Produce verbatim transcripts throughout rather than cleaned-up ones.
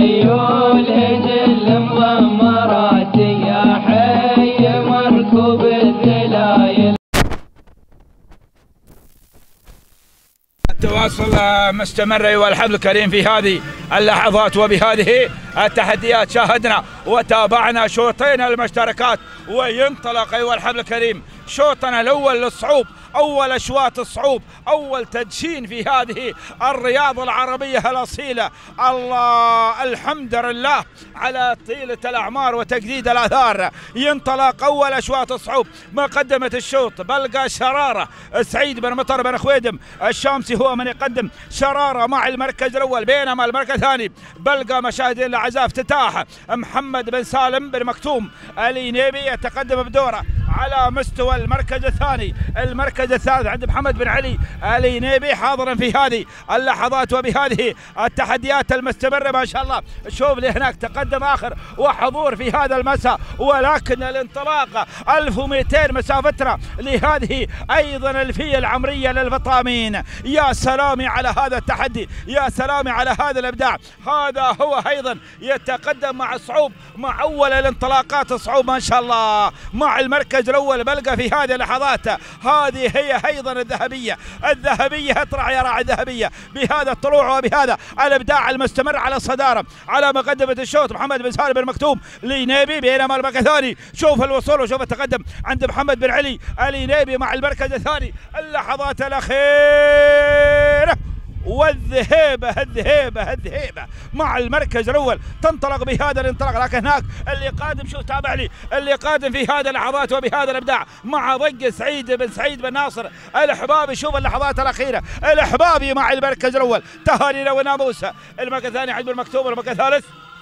خيول هجل مضمرات يا حي مركوب الذلايل. التواصل مستمر أيها الحفل الكريم في هذه اللحظات وبهذه التحديات. شاهدنا وتابعنا شوطين المشتركات، وينطلق أيها الحفل الكريم شوطنا الأول للصعوب، أول أشواط الصعوب، أول تدشين في هذه الرياضة العربية الأصيلة. الله الحمد لله على طيلة الأعمار وتجديد الآثار. ينطلق أول أشواط الصعوب. ما قدمت الشوط بلقى شرارة سعيد بن مطر بن خويدم الشامسي هو من يقدم شرارة مع المركز الأول، بينما المركز الثاني بلقى مشاهدين الأعزاء افتتاح محمد بن سالم بن مكتوم الينيبي يتقدم بدوره على مستوى المركز الثاني. المركز الثالث عند محمد بن علي الينيبي حاضرا في هذه اللحظات وبهذه التحديات المستمرة ما شاء الله. شوف لي هناك تقدم آخر وحضور في هذا المساء، ولكن الانطلاقة ألف ومئتين مسافتنا لهذه أيضا الفية العمرية للفطامين. يا سلامي على هذا التحدي، يا سلامي على هذا الإبداع. هذا هو أيضا يتقدم مع صعوب، مع أول الانطلاقات صعوب ما شاء الله مع المركز الأول. بلقى في هذه اللحظات هذه هي أيضا الذهبية، الذهبية اطلع يا راعي الذهبية بهذا الطلوع وبهذا الإبداع المستمر على الصدارة على مقدمة الشوط محمد بن سالم بن مكتوم الينيبي، بينما المركز الثاني شوف الوصول وشوف التقدم عند محمد بن علي الينيبي مع المركز الثاني. اللحظات الأخيرة والذهيبة الذهيبة الذهيبة مع المركز الأول. تنطلق بهذا الانطلاق، لكن هناك اللي قادم شو تابع لي اللي قادم في هذه اللحظات وبهذا الإبداع مع ضج سعيد بن سعيد بن ناصر الإحبابي. شوف اللحظات الأخيرة الإحبابي مع المركز الأول. تهانينا وناموسة. المركز الثاني عند المكتوب. المركز الثالث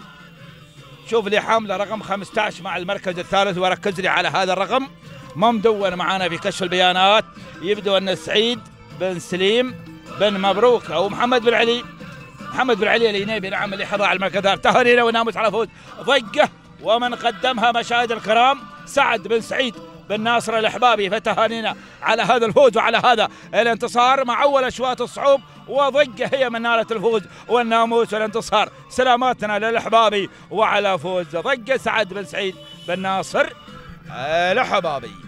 شوف لي حاملة رقم خمسة عشر مع المركز الثالث، وركز لي على هذا الرقم ما مدون معنا في كشف البيانات. يبدو أن سعيد بن سليم بن مبروك او محمد بن علي محمد بن علي الينيبي نعم اللي حضر على المركز الثالث. تهانينا وناموس على فوز ضجه، ومن قدمها مشاهد الكرام سعد بن سعيد بن ناصر الإحبابي. فتهانينا على هذا الفوز وعلى هذا الانتصار مع اول اشواط الصعوب، وضجه هي من نالت الفوز والناموس والانتصار. سلاماتنا للإحبابي وعلى فوز ضجه سعد بن سعيد بن ناصر الإحبابي.